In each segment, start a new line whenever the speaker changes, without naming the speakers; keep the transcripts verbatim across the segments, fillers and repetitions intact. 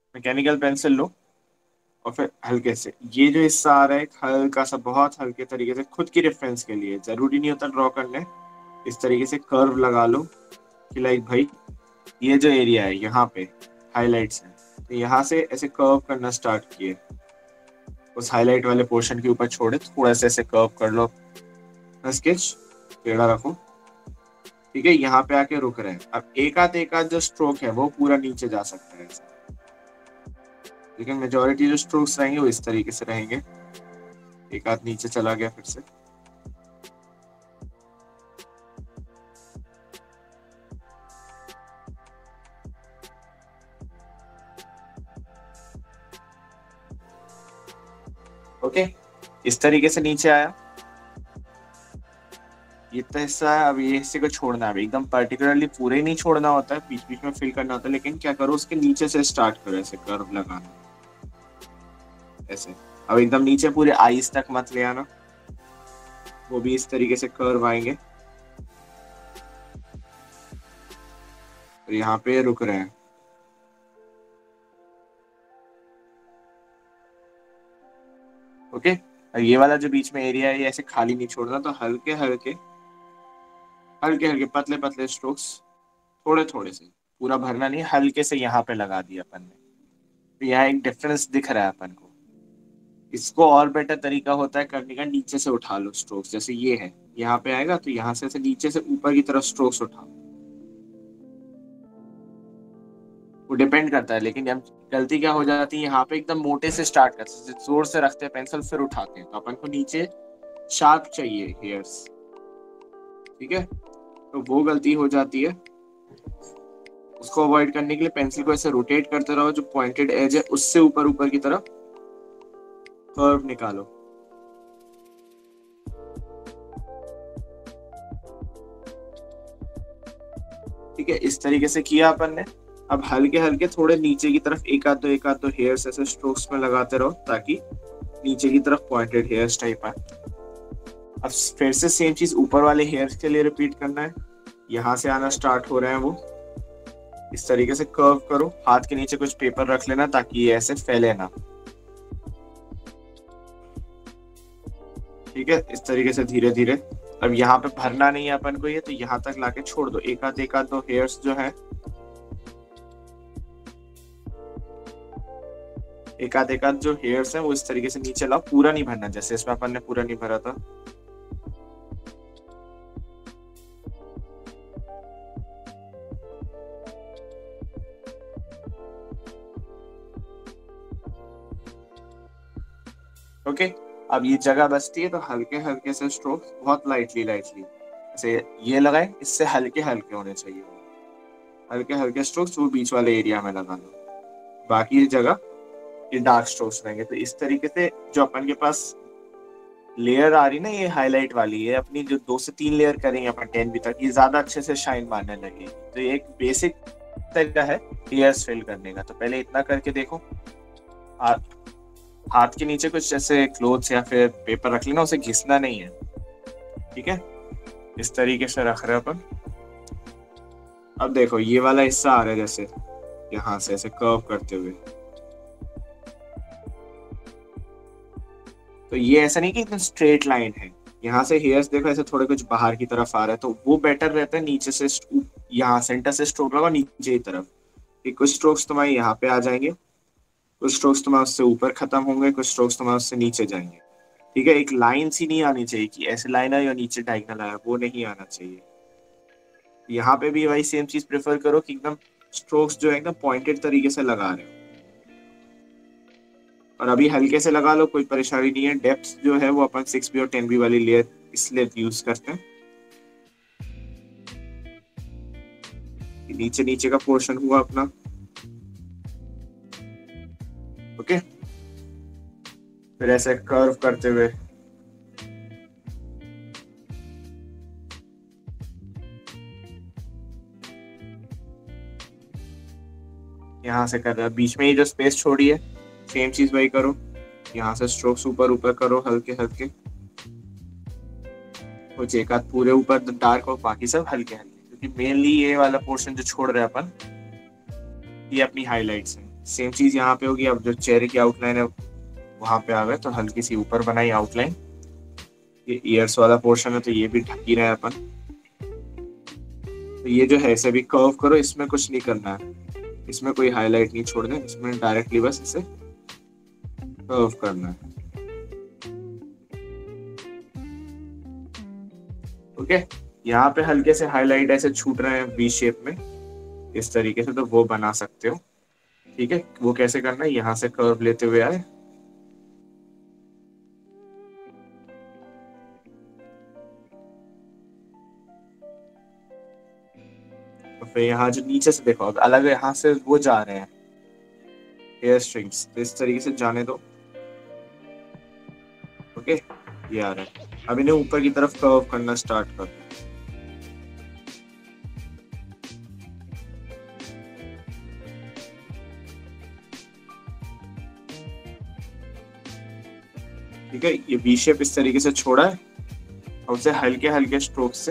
Mechanical pencil लो और फिर हल्के से ये जो हिस्सा आ रहा है, एक हल्का सा, बहुत हल्के तरीके से, खुद की रेफरेंस के लिए, जरूरी नहीं होता ड्रॉ करने, इस तरीके से कर्व लगा लो कि लाइक भाई ये जो एरिया है यहाँ पे हाईलाइट्स है, तो यहाँ से ऐसे कर्व करना स्टार्ट किए, उस हाईलाइट वाले पोर्शन के ऊपर छोड़े, थोड़ा सा ऐसे कर्व कर लो, स्केच टेढ़ा रखो। ठीक है, यहाँ पे आके रुक रहे हैं। अब एक आध एक आध जो स्ट्रोक है वो पूरा नीचे जा सकता है, लेकिन मेजोरिटी जो स्ट्रोक्स रहेंगे वो इस तरीके से रहेंगे। एक आध नीचे चला गया फिर से। ओके, इस तरीके से नीचे आया। ये तो हिस्सा है, अब ये हिस्से को छोड़ना है, एकदम पर्टिकुलरली पूरे ही नहीं छोड़ना होता है, बीच बीच में फिल करना होता है, लेकिन क्या करो उसके नीचे से स्टार्ट करो, ऐसे कर्व लगाना ऐसे। अब एकदम नीचे पूरे आईज तक मत ले आना, वो भी इस तरीके से कर्व आएंगे और यहाँ पे रुक रहे हैं। ओके, और ये वाला जो बीच में एरिया है ये ऐसे खाली नहीं छोड़ना, तो हल्के हल्के हल्के हल्के पतले पतले स्ट्रोक्स, थोड़े थोड़े से, पूरा भरना नहीं, हल्के से यहाँ पे लगा दिया अपन ने, तो यहाँ एक डिफरेंस दिख रहा है अपन को। इसको और बेटर तरीका होता है करने का, नीचे से उठा लो स्ट्रोक्स, जैसे ये है यहाँ पे आएगा तो यहाँ से ऐसे नीचे से ऊपर की तरफ स्ट्रोक्स उठाओ, वो डिपेंड करता है। लेकिन अब गलती क्या हो जाती है, यहाँ पे एकदम मोटे से स्टार्ट करते हैं, जोर से रखते हैं पेंसिल, फिर उठाते हैं, तो अपन को नीचे शार्प चाहिए हेयर्स। ठीक है, तो वो गलती हो जाती है। उसको अवॉइड करने के लिए पेंसिल को ऐसे रोटेट करते रहो, जो पॉइंटेड एज है उससे ऊपर ऊपर की तरफ कर्व निकालो। ठीक है, इस तरीके से किया अपन ने। अब हल्के हल्के थोड़े नीचे की तरफ एक आध दो एक आध दो हेयर्स ऐसे स्ट्रोक्स में लगाते रहो, ताकि नीचे की तरफ पॉइंटेड हेयर्स टाइप आए। अब फिर से सेम चीज ऊपर वाले हेयर्स के लिए रिपीट करना है। यहाँ से आना स्टार्ट हो रहे हैं वो, इस तरीके से कर्व करो, हाथ के नीचे कुछ पेपर रख लेना ताकि ये ऐसे फैले ना। ठीक है, इस तरीके से धीरे धीरे। अब यहाँ पे भरना नहीं है अपन को ये, तो यहाँ तक लाके छोड़ दो, एक आध एक आध दो हेयर्स जो है, एक आध एक आध जो हेयर्स है वो इस तरीके से नीचे लाओ, पूरा नहीं भरना, जैसे इसमें अपन ने पूरा नहीं भरा था। ओके, अब ये जगह बचती है तो हल्के हल्के से स्ट्रोक, बहुत लाइटली लाइटली ऐसे ये लगाए, इससे हल्के हल्के होने चाहिए, हल्के हल्के स्ट्रोक्स वो बीच वाले एरिया में लगा लो, बाकी जगह ये डार्क स्ट्रोक्स रहेंगे। तो इस तरीके से जो अपन के पास लेयर आ रही ना, ये हाईलाइट वाली है अपनी, जो दो से तीन लेयर करेंगे अपन टेन बी तक, ये ज्यादा अच्छे से शाइन मारने लगेगी। तो ये एक बेसिक तरीका है लेयर्स फिल करने का। तो पहले इतना करके देखो, हाथ के नीचे कुछ जैसे क्लोथ्स या फिर पेपर रख लेना, उसे घिसना नहीं है। ठीक है, इस तरीके से रख रहे हैं अपन। अब देखो ये वाला हिस्सा आ रहा है, जैसे यहाँ से ऐसे कर्व करते हुए, तो ये ऐसा नहीं कि एकदम स्ट्रेट लाइन है, यहाँ से हेयर्स देखो ऐसे थोड़े कुछ बाहर की तरफ आ रहा है, तो वो बेटर रहता है नीचे से, यहाँ सेंटर से स्ट्रोक लगाओ नीचे की तरफ, कि कुछ स्ट्रोक्स तुम्हारे यहाँ पे आ जाएंगे, कुछ स्ट्रोक्स तुम्हारे उससे ऊपर खत्म होंगे, कुछ स्ट्रोक्स तुम्हारे उससे नीचे जाएंगे। ठीक है, एक लाइन सी नहीं आनी चाहिए कि ऐसे लाइन है या नीचे डायगोनल आया, वो नहीं आना चाहिए। यहाँ पे भी वही सेम चीज प्रेफर करो कि एकदम स्ट्रोक्स जो है एकदम पॉइंटेड तरीके से लगा रहे हो, और अभी हल्के से लगा लो, कोई परेशानी नहीं है। डेप्थ जो है वो अपन सिक्स बी और टेन बी वाली लेयर इसलिए यूज करते हैं, नीचे नीचे का पोर्शन हुआ अपना। ओके, फिर ऐसे कर्व करते हुए यहाँ से कर रहा है, बीच में ये जो स्पेस छोड़ी है सेम चीज वही करो, यहाँ से स्ट्रोक्स ऊपर ऊपर करो हल्के हल्के, कुछ एक आध पूरे ऊपर डार्क और बाकी सब हल्के हल्के, क्योंकि मेनली ये वाला पोर्शन जो छोड़ रहे हैं अपन, ये अपनी हाइलाइट्स हैं, सेम चीज यहाँ पे होगी। अब जो चेहरे की आउटलाइन है वहां पे आ गए, तो हल्की सी ऊपर बनाई आउटलाइन। ये ईयर्स वाला पोर्शन है तो ये भी ढक ही रहे अपन। तो ये जो है इसे भी कर्व करो, इसमें कुछ नहीं करना है, इसमें कोई हाईलाइट नहीं छोड़ना है, इसमें डायरेक्टली बस इसे कर्व करना है। ओके, यहाँ पे हल्के से हाईलाइट ऐसे छूट रहे हैं वी शेप में इस तरीके से, तो वो बना सकते हो। ठीक है, वो कैसे करना है, यहाँ से कर्व लेते हुए आए, तो फिर यहाँ जो नीचे से देखो अलग यहाँ से वो जा रहे हैं हेयर स्ट्रिंग्स, तो इस तरीके से जाने दो। ओके, ये आ रहा है। अब इन्हें ऊपर की तरफ कर्व करना स्टार्ट कर दो। ठीक है, ये वी शेप इस तरीके से छोड़ा है और उसे हल्के हल्के स्ट्रोक से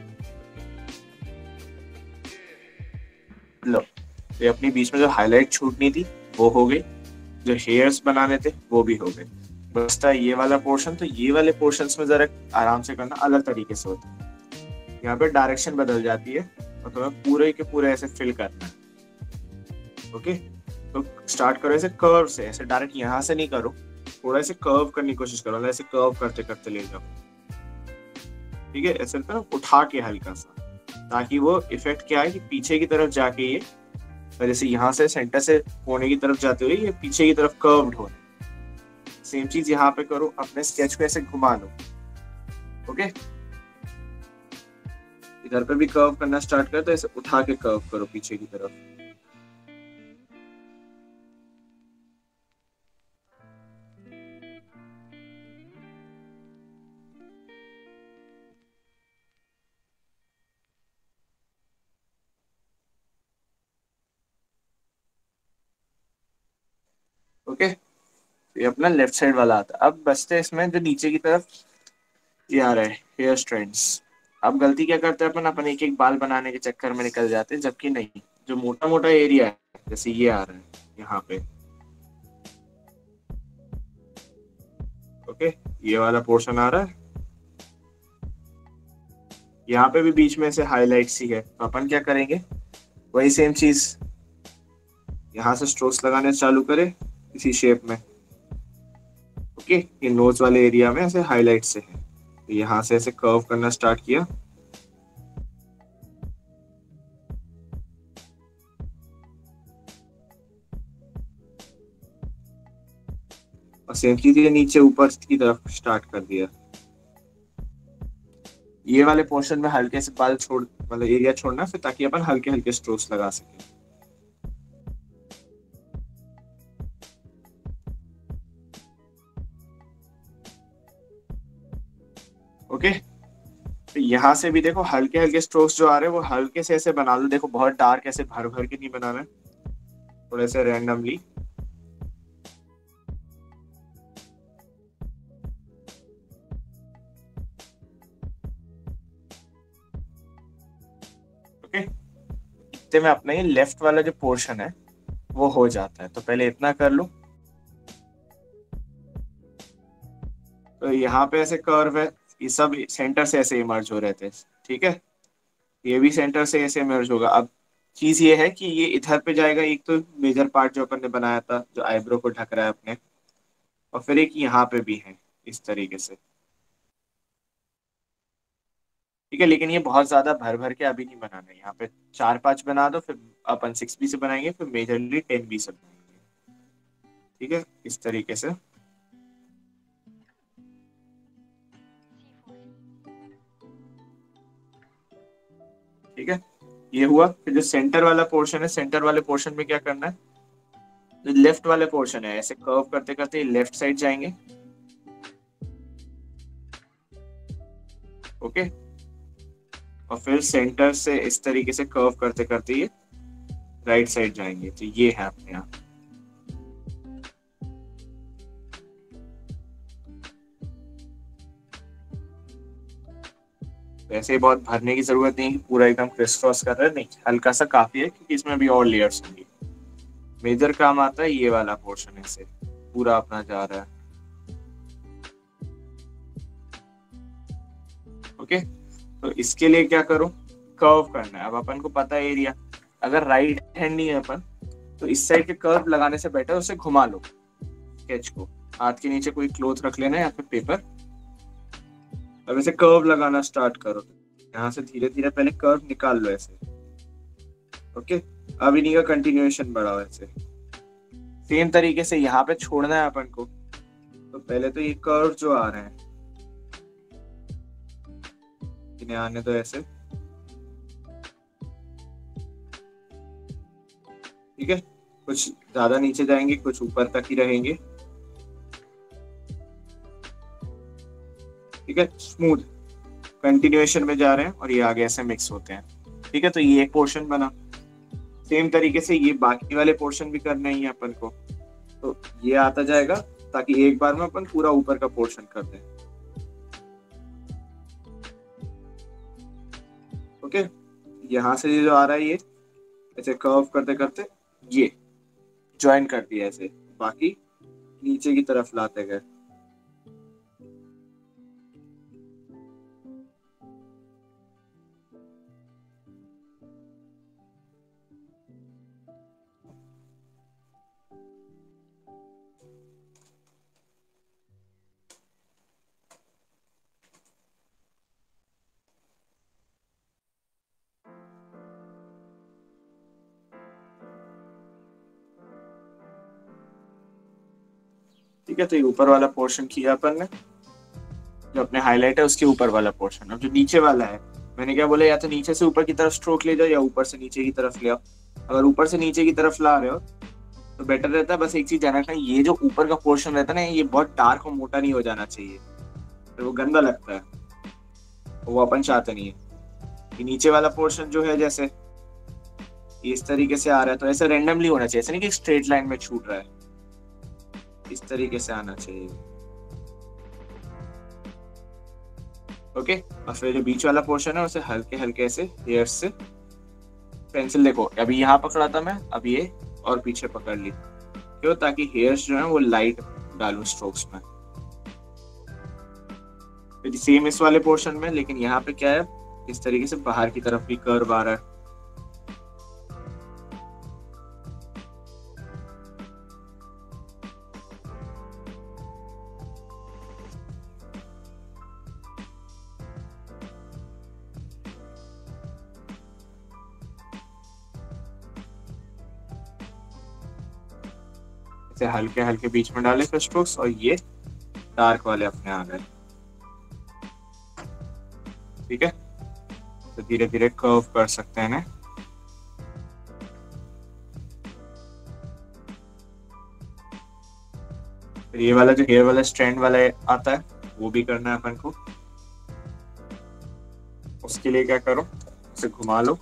लो। तो ये अपनी बीच में जो हाईलाइट छूटनी थी वो हो गई, जो हेयर्स बनाने थे वो भी हो गए। बचता है ये वाला पोर्शन, तो ये वाले पोर्शंस में जरा आराम से करना, अलग तरीके से होता है। यहाँ पे डायरेक्शन बदल जाती है और तुम्हें पूरे के पूरे ऐसे फिल करना है। ओके, तो स्टार्ट करो ऐसे कर्व से, ऐसे डायरेक्ट यहाँ से नहीं करो, थोड़ा ऐसे कर्व करने की कोशिश करो, ऐसे कर्व करते करते ले जाओ। ठीक है, ऐसे ना उठा के हल्का सा, ताकि वो इफेक्ट क्या है कि पीछे की तरफ जाके ये, जैसे यहाँ से सेंटर से कोने की तरफ जाते हुए ये पीछे की तरफ कर्व्ड हो। सेम चीज यहाँ पे करो, अपने स्केच को ऐसे घुमा लो। ओके, इधर पे भी कर्व करना स्टार्ट कर, तो ऐसे उठा के कर्व करो पीछे की तरफ। ओके, ये अपना लेफ्ट साइड वाला आता है। अब बचते इसमें जो नीचे की तरफ ये आ रहा है हेयर स्ट्रैंड्स। अब गलती क्या करते हैं अपन अपन एक एक बाल बनाने के चक्कर में निकल जाते हैं, जबकि नहीं, जो मोटा मोटा एरिया है जैसे ये आ रहा है यहाँ पे, ओके, ये वाला पोर्शन आ रहा है, यहाँ पे भी बीच में से हाईलाइट सी है, तो अपन क्या करेंगे, वही सेम चीज यहाँ से स्ट्रोक्स लगाने चालू करें इसी शेप में। ओके, ये नोज वाले एरिया में ऐसे हाईलाइट से है, तो यहाँ से ऐसे कर्व करना स्टार्ट किया, और सेम चीज ये नीचे ऊपर की तरफ स्टार्ट कर दिया। ये वाले पोर्शन में हल्के से बाल छोड़, मतलब एरिया छोड़ना फिर, ताकि अपन हल्के हल्के स्ट्रोक्स लगा सके। ओके, तो यहाँ से भी देखो हल्के हल्के स्ट्रोक्स जो आ रहे हैं वो हल्के से ऐसे बना लो। देखो बहुत डार्क ऐसे भर भर के नहीं बनाना है, थोड़े से रैंडमली। ओके, इतने में अपना ये लेफ्ट वाला जो पोर्शन है वो हो जाता है, तो पहले इतना कर लो। तो यहाँ पे ऐसे कर्व है, ये सब सेंटर से ऐसे इमर्ज हो रहे थे। ठीक है, ये भी सेंटर से ऐसे इमर्ज होगा। अब चीज ये है कि ये इधर पे जाएगा, एक तो मेजर पार्ट जो अपन ने बनाया था जो आईब्रो को ढक रहा है अपने, और फिर एक यहाँ पे भी है इस तरीके से। ठीक है, लेकिन ये बहुत ज्यादा भर भर के अभी नहीं बनाना है, यहाँ पे चार पांच बना दो, फिर अपन सिक्स बी से बनाएंगे, फिर मेजरली टेन बी से बनाएंगे। ठीक है, इस तरीके से। ठीक है, ये हुआ। फिर जो सेंटर वाला पोर्शन है, सेंटर वाले पोर्शन में क्या करना है, जो लेफ्ट वाले पोर्शन है ऐसे कर्व करते करते लेफ्ट साइड जाएंगे। ओके, और फिर सेंटर से इस तरीके से कर्व करते करते ये राइट साइड जाएंगे, तो ये है अपने यहाँ। वैसे ही बहुत भरने की जरूरत नहीं है कि पूरा एकदम क्रिस क्रॉस कर रहे हैं, नहीं, हल्का सा काफी है, क्योंकि इसमें अभी और लेयर्स होंगी। मेजर काम आता है ये वाला पोर्शन, ऐसे पूरा अपना जा रहा है। ओके, तो इसके लिए क्या करो, कर्व करना है। अब अपन को पता है एरिया, अगर राइट हैंड नहीं है अपन, तो इस साइड के कर्व लगाने से बेटर उसे घुमा लो स्केच को। हाथ के नीचे कोई क्लॉथ रख लेना या फिर पेपर। अब ऐसे कर्व लगाना स्टार्ट करो, यहाँ से धीरे धीरे पहले कर्व निकाल लो ऐसे। ओके, अब इन्हीं का कंटिन्यूएशन बढ़ाओ ऐसे। सेम तरीके से यहाँ पे छोड़ना है अपन को। तो पहले तो ये कर्व जो आ रहे हैं इन्हें आने दो ऐसे, ठीक है। कुछ ज्यादा नीचे जाएंगे, कुछ ऊपर तक ही रहेंगे, ठीक है। स्मूथ कंटिन्यूएशन में जा रहे हैं और ये आगे ऐसे मिक्स होते हैं, ठीक है। तो ये एक पोर्शन बना। सेम तरीके से ये बाकी वाले पोर्शन भी करने ही है अपन को। तो ये आता जाएगा ताकि एक बार में अपन पूरा ऊपर का पोर्शन कर दें। ओके, यहाँ से ये जो आ रहा है ये ऐसे कर्व करते करते ये ज्वाइन कर दिया ऐसे, बाकी नीचे की तरफ लाते गए। ठीक है, तो ये ऊपर वाला पोर्शन किया अपन ने, जो अपने हाईलाइट है उसके ऊपर वाला पोर्शन। अब जो नीचे वाला है, मैंने क्या बोला, या तो नीचे से ऊपर की तरफ स्ट्रोक ले जाओ या ऊपर से नीचे की तरफ ले आओ। अगर ऊपर से नीचे की तरफ ला रहे हो तो बेटर रहता है। बस एक चीज ध्यान रखना, ये जो ऊपर का पोर्शन रहता है ना, ये बहुत डार्क और मोटा नहीं हो जाना चाहिए, तो वो गंदा लगता है, वो अपन चाहते नहीं है। ये नीचे वाला पोर्शन जो है जैसे इस तरीके से आ रहा है, तो ऐसे रेंडमली होना चाहिए, ऐसे नहीं कि स्ट्रेट लाइन में छूट रहा है, इस तरीके से आना चाहिए। ओके, और फिर जो बीच वाला पोर्शन है उसे हल्के हल्के ऐसे हेयर्स से पेंसिल, देखो अभी यहाँ पकड़ा था मैं, अब ये और पीछे पकड़ ली, क्यों, ताकि हेयर्स जो है वो लाइट डालूं स्ट्रोक्स में। फिर सेम इस वाले पोर्शन में, लेकिन यहाँ पे क्या है, इस तरीके से बाहर की तरफ भी कर्व आ रहा है। हल्के हल्के बीच में डाले फिर स्ट्रोक्स, और ये डार्क वाले अपने आ गए, ठीक है। तो धीरे धीरे कर्व कर सकते हैं ना। फिर ये वाला जो हेयर वाला स्ट्रैंड वाला आता है वो भी करना है अपन को। उसके लिए क्या करो, इसे घुमा लो,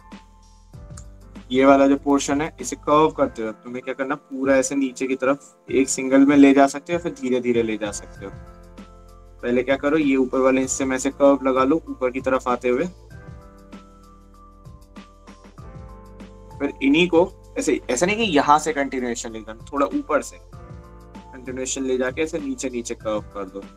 ये वाला जो पोर्शन है इसे कर्व करते हो तुम्हें क्या करना, पूरा ऐसे नीचे की तरफ एक सिंगल में ले जा सकते हो, फिर धीरे धीरे ले जा सकते हो। पहले क्या करो, ये ऊपर वाले हिस्से में ऐसे कर्व लगा लो ऊपर की तरफ आते हुए, फिर इन्हीं को ऐसे, ऐसा नहीं कि यहाँ से कंटिन्यूएशन ले जाना, थोड़ा ऊपर से कंटिन्यूएशन ले जाके ऐसे नीचे नीचे कर्व कर दो।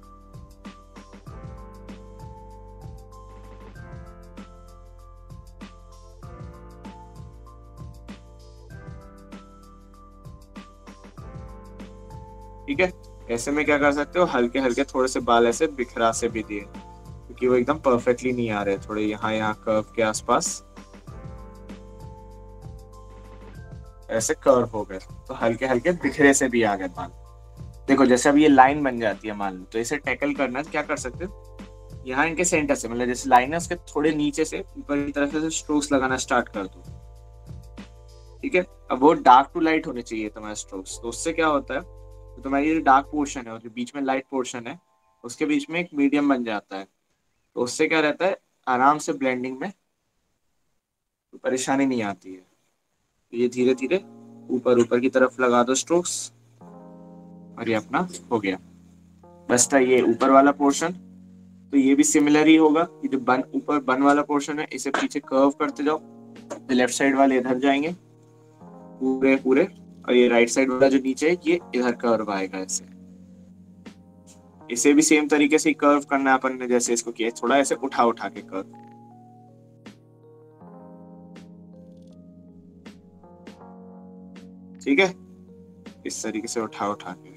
ठीक है, ऐसे में क्या कर सकते हो, हल्के हल्के थोड़े से बाल ऐसे बिखरा से भी दिए, क्योंकि वो एकदम परफेक्टली नहीं आ रहे, थोड़े यहाँ यहाँ कर्व के आसपास ऐसे कर्व हो गए, तो हल्के हल्के बिखरे से भी आ गए बाल। देखो जैसे अब ये लाइन बन जाती है मान लो, तो इसे टैकल करना क्या कर सकते हो, यहाँ इनके सेंटर से, मतलब जैसे लाइन है उसके थोड़े नीचे से ऊपर की तरफ से स्ट्रोक्स लगाना स्टार्ट कर दो, ठीक है। अब वो डार्क टू लाइट होने चाहिए तुम्हारे स्ट्रोक्स, तो उससे क्या होता है, तो तुम्हारी जो डार्क पोर्शन है और जो बीच में लाइट पोर्शन है उसके बीच में एक मीडियम बन जाता है, तो उससे क्या रहता है, आराम से ब्लेंडिंग में तो परेशानी नहीं आती है। तो ये धीरे धीरे ऊपर ऊपर की तरफ लगा दो स्ट्रोक्स, और ये अपना हो गया। बस था ये ऊपर वाला पोर्शन, तो ये भी सिमिलर ही होगा। ये जो बन ऊपर बन वाला पोर्शन है इसे पीछे कर्व करते जाओ, तो लेफ्ट साइड वाले इधर जाएंगे, पूरे पूरे, और ये राइट साइड वाला जो नीचे है ये इधर कर्व आएगा ऐसे। इसे भी सेम तरीके से कर्व करना है अपन ने, जैसे इसको किया, थोड़ा ऐसे उठा उठा के कर्व। ठीक है, इस तरीके से उठा उठा के।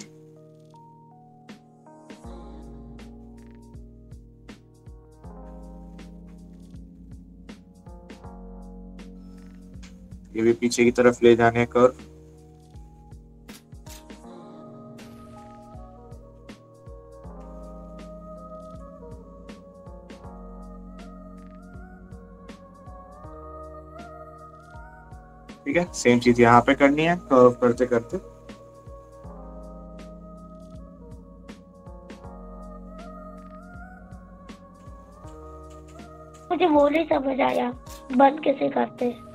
ये भी पीछे की तरफ ले जाने कर्व। ठीक है, सेम चीज यहाँ पे करनी है कर्व करते करते।
मुझे वो नहीं समझ आया, बंद कैसे करते हैं?